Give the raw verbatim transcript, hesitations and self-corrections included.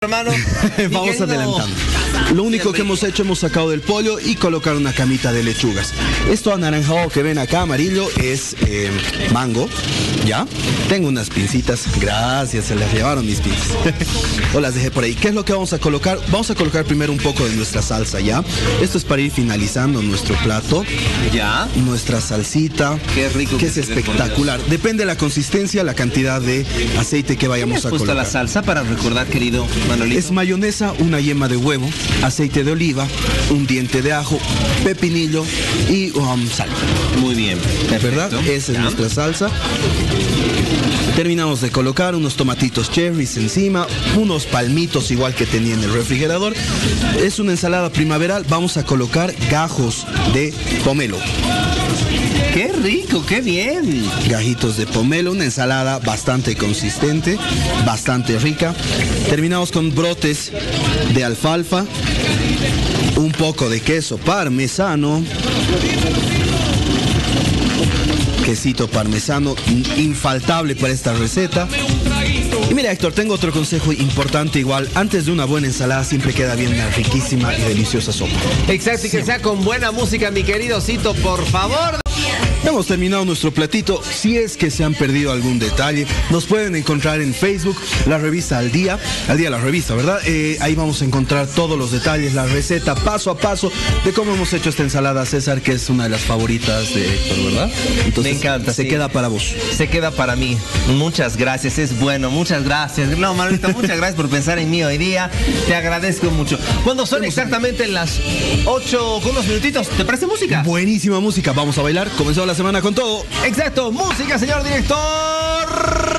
hermano. Vamos adelantando. Lo único que hemos hecho, hemos sacado del pollo y colocar una camita de lechugas. Esto anaranjado que ven acá, amarillo, es eh, mango, ¿ya? Tengo unas pincitas, gracias, se las llevaron mis pinzas. O las dejé por ahí. ¿Qué es lo que vamos a colocar? Vamos a colocar primero un poco de nuestra salsa, ¿ya? Esto es para ir finalizando nuestro plato. ¿Ya? Nuestra salsita. Qué rico. Que es espectacular. Depende de la consistencia, la cantidad de aceite que vayamos a colocar. ¿Qué la salsa para recordar, querido Manolito? Es mayonesa, una yema de huevo, aceite de oliva, un diente de ajo, pepinillo y um, sal. Muy bien. Perfecto. ¿Verdad? Esa es ¿Ya? nuestra salsa. Terminamos de colocar unos tomatitos cherries encima, unos palmitos igual que tenía en el refrigerador. Es una ensalada primaveral. Vamos a colocar gajos de pomelo. ¡Qué rico! ¡Qué bien! Gajitos de pomelo, una ensalada bastante consistente, bastante rica. Terminamos con brotes de alfalfa, un poco de queso parmesano, quesito parmesano, infaltable para esta receta. Y mira, Héctor, tengo otro consejo importante igual. Antes de una buena ensalada siempre queda bien una riquísima y deliciosa sopa. Exacto, y que sea con buena música, mi querido Cito, por favor. Hemos terminado nuestro platito. Si es que se han perdido algún detalle, nos pueden encontrar en Facebook, la revista Al Día, Al Día la revista, ¿verdad? Eh, ahí vamos a encontrar todos los detalles, la receta paso a paso de cómo hemos hecho esta ensalada, César, que es una de las favoritas de Héctor, ¿verdad? Entonces, me encanta. Se sí. queda para vos. Se queda para mí. Muchas gracias, es bueno, muchas gracias. No, Manolito, muchas gracias por pensar en mí hoy día. Te agradezco mucho. Cuando son exactamente las ocho con unos minutitos, ¿te parece música? Buenísima música, vamos a bailar. Comenzó la semana con todo. Exacto, música, señor director.